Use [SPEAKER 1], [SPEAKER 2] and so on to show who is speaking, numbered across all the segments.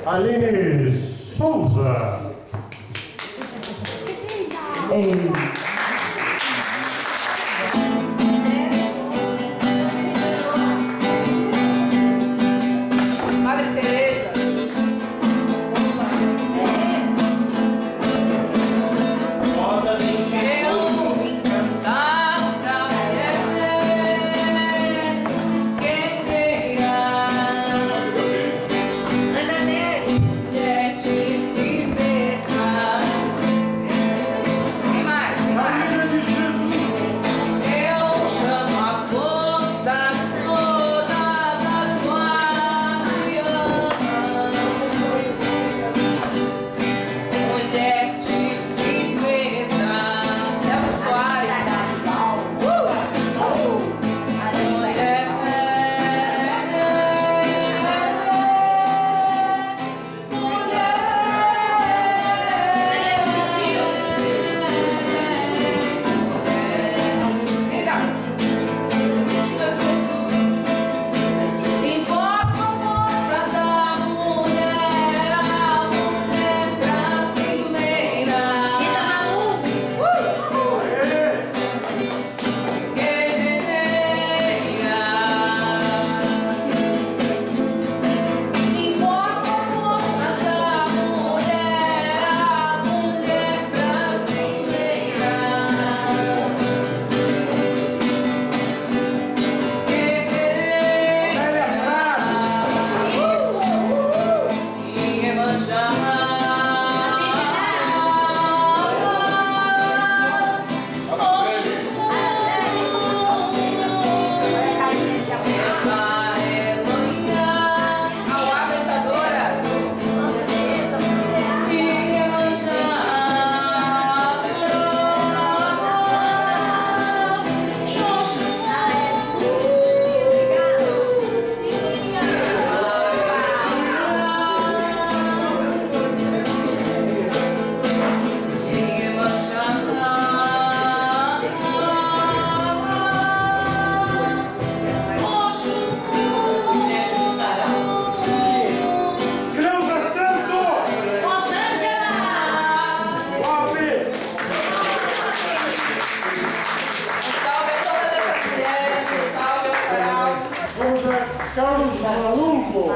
[SPEAKER 1] Aline Souza.
[SPEAKER 2] Ei.
[SPEAKER 3] Madre Teresa. Eu vim cantar pra mulher guerreira, mulher de firmeza. Quem mais? Quem mais? Eu chamo a força de todas as guardiãs, mulher de firmeza. Elza Soares. Invoco a força da mulher, a mulher brasileira. Guerreira. Invoco a força da mulher, a mulher brasileira.
[SPEAKER 1] Carlos Malumbo.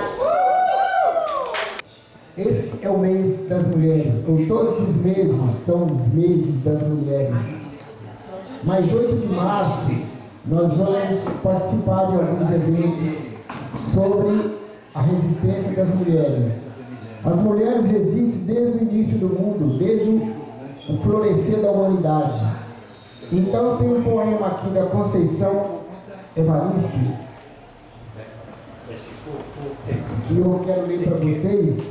[SPEAKER 4] Esse é o mês das mulheres, ou todos os meses são os meses das mulheres. Mas 8 de março nós vamos participar de alguns eventos sobre a resistência das mulheres. As mulheres resistem desde o início do mundo, desde o florescer da humanidade. Então tem um poema aqui da Conceição Evaristo, que eu quero ler para vocês,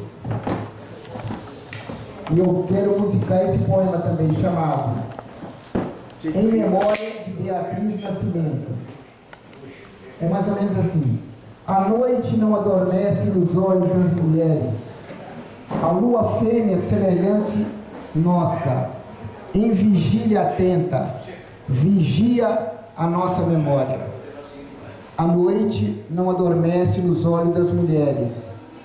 [SPEAKER 4] e eu quero musicar esse poema também, chamado Em Memória de Beatriz Nascimento. É mais ou menos assim: a noite não adormece nos olhos das mulheres, a lua fêmea semelhante nossa, em vigília atenta, vigia a nossa memória. A noite não adormece nos olhos das mulheres.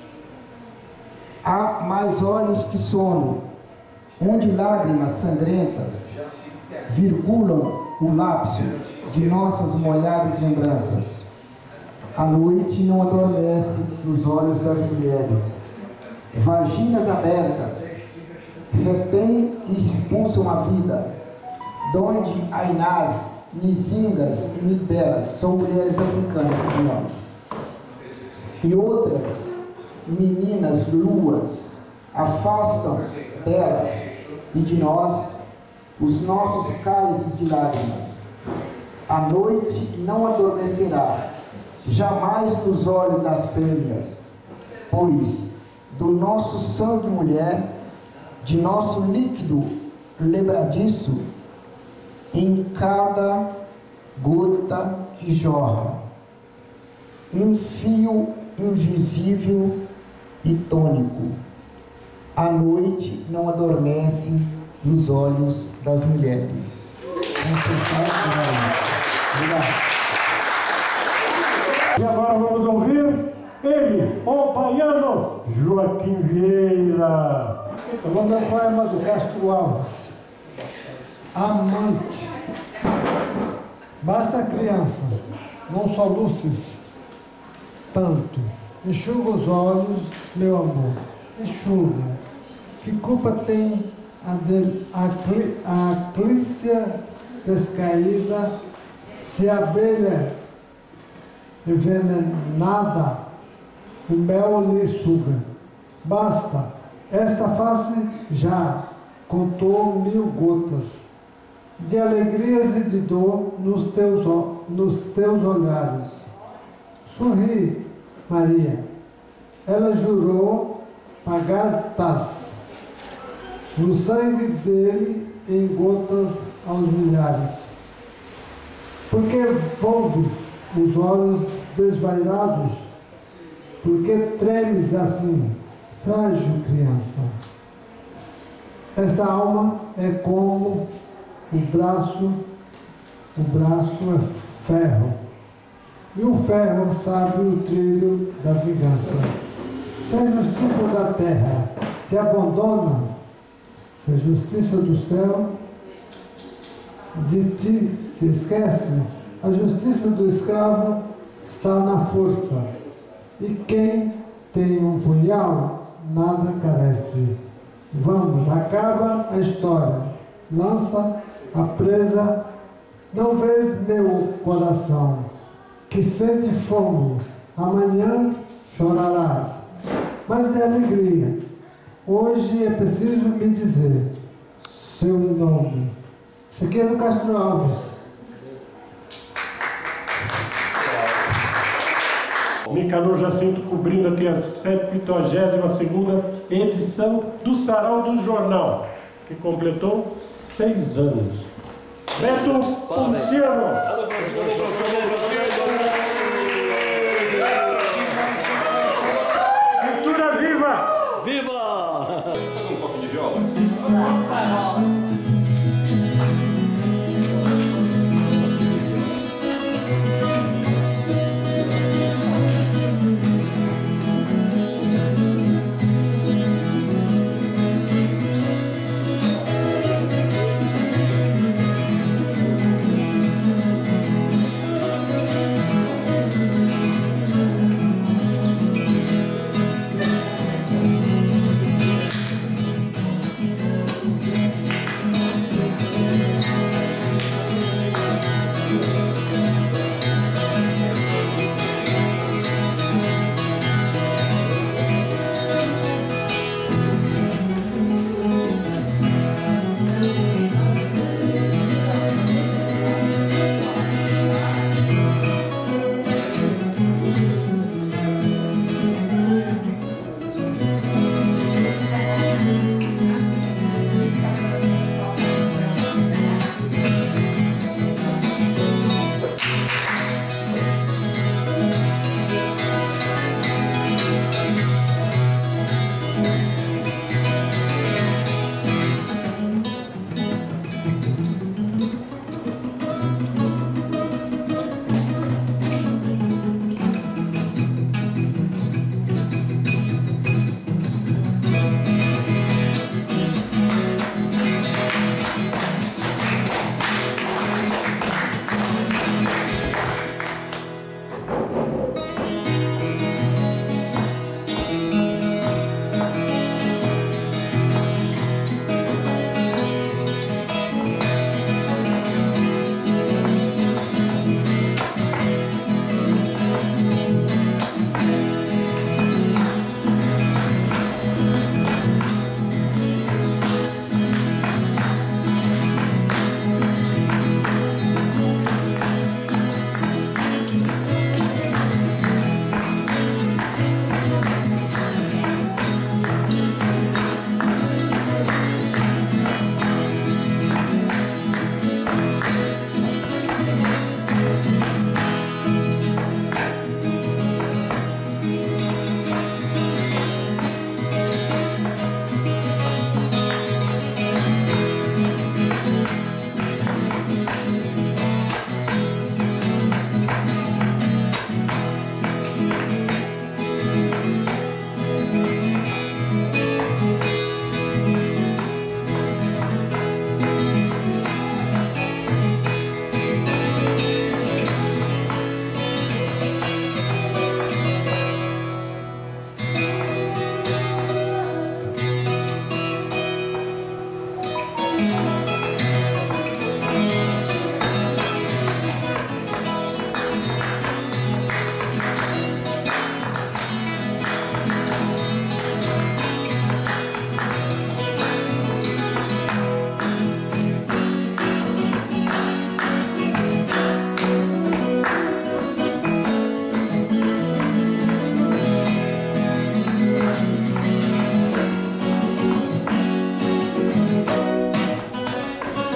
[SPEAKER 4] Há mais olhos que sono, onde lágrimas sangrentas virgulam o lapso de nossas molhadas lembranças. A noite não adormece nos olhos das mulheres. Vaginas abertas retêm e expulsam a vida, donde ainás, nizingas e nibelas são mulheres africanas, senhores. E outras meninas luas afastam delas e de nós os nossos cálices de lágrimas. A noite não adormecerá jamais nos olhos das fêmeas, pois do nosso sangue de mulher, de nosso líquido lembradiço, em cada gota que jorra, um fio invisível e tônico. A noite não adormece nos olhos das mulheres.
[SPEAKER 1] E agora vamos ouvir ele, o baiano. Joaquim Vieira.
[SPEAKER 2] Eu vou ler o poema do Castro Alves. Amante. Basta, criança, não soluces tanto. Enxuga os olhos, meu amor. Enxuga. Que culpa tem a clícia descaída se a abelha envenenada o mel lhe suga? Basta, esta face já contou 1000 gotas de alegrias e de dor nos teus olhares. Sorri, Maria. Ela jurou pagar-tas no sangue dele em gotas aos milhares. Por que volves os olhos desvairados? Por que tremes assim, frágil criança? Esta alma é como o braço é ferro, e o ferro sabe o trilho da vingança. Se a justiça da terra te abandona, se a justiça do céu de ti se esquece, a justiça do escravo está na força, e quem tem um punhal nada carece. Vamos, acaba a história, lança a presa. Não vês meu coração, que sente fome, amanhã chorarás, mas de alegria. Hoje é preciso me dizer seu nome. Isso aqui é do Castro Alves.
[SPEAKER 1] Nicanor Jacinto cobrindo aqui a 72ª edição do Sarau do Jornal, que completou 6 anos. Beto Ponciano. Cultura viva!
[SPEAKER 5] Viva! Faz um pouco de viola.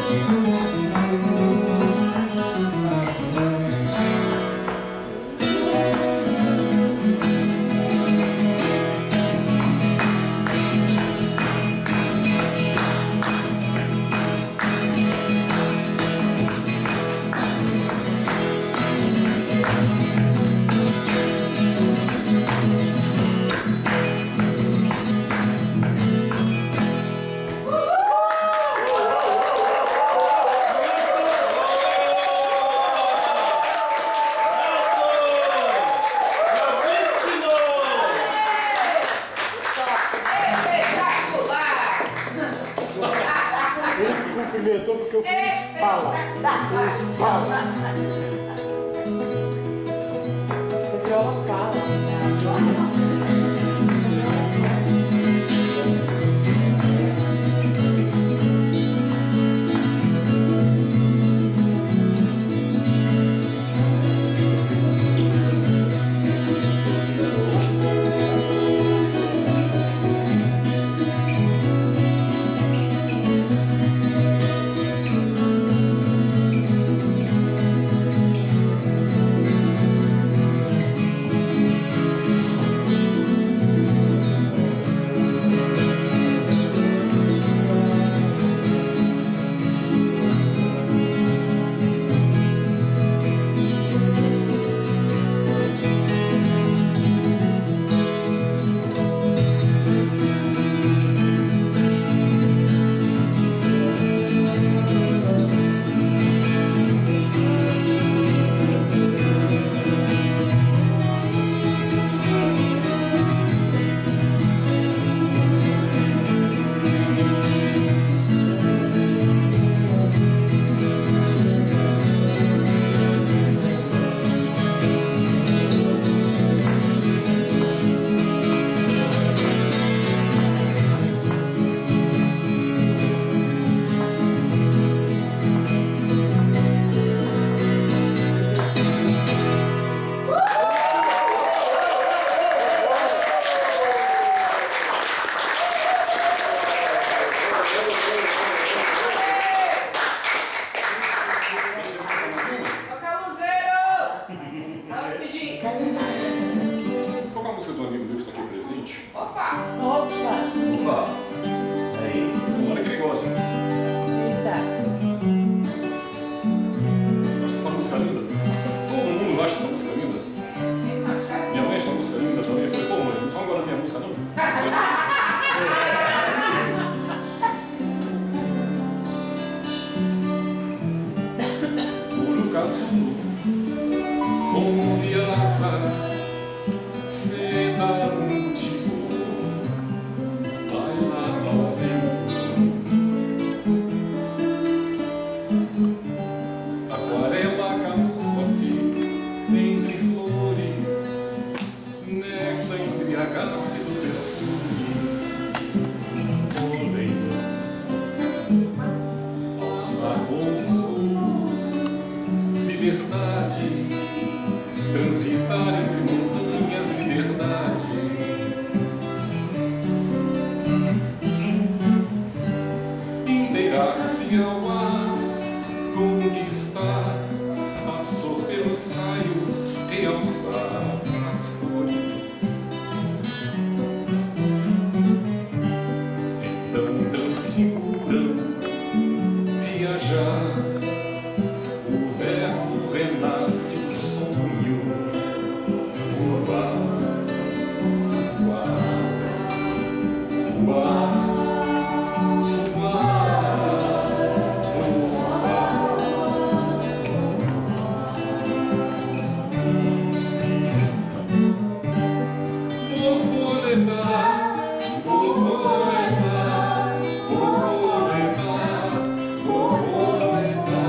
[SPEAKER 1] Cumprimentou porque eu fui espala.
[SPEAKER 6] Essa viola fala.
[SPEAKER 5] Qual é a música do amigo meu que está aqui presente?
[SPEAKER 3] Opa!
[SPEAKER 5] Opa! Aí, olha que ele gosta. Acha essa música linda? Todo mundo acha essa música linda? Minha mãe acha essa música linda também. Eu falei, pô, mãe, não só agora da minha música, não? Urucaçu, Mondiasa, Seda Múltiplo, bailado ao vento. Aquarela camufla-se entre flores, nesta embriagar-se do perfume. Olhando aos sabores liberdade, transitar entre montanhas, liberdade. Inteirar-se ao ar, conquistar, absorver os raios, realçar as cores. Então tão segura, viajar. O verbo renasce do sonho, voar, voar, voar, borboleta, borboleta, borboleta, borboleta.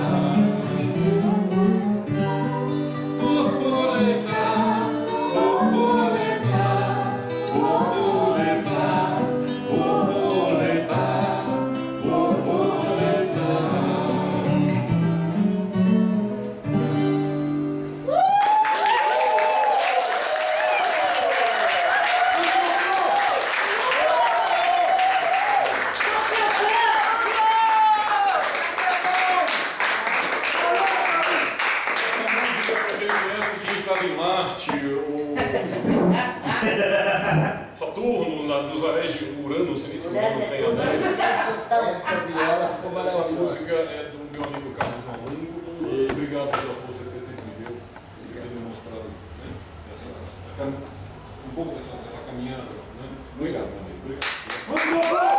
[SPEAKER 5] Saturno, nos anéis de Urano, Sinistro, Urano tem anéis.
[SPEAKER 7] Essa viola ficou
[SPEAKER 5] Essa
[SPEAKER 7] maravilhosa.
[SPEAKER 5] música é do meu amigo Carlos Malungo. E obrigado pela força que você sempre me deu. Você tem demonstrado, né, um pouco dessa caminhada. Né? Obrigado, meu amigo. Obrigado.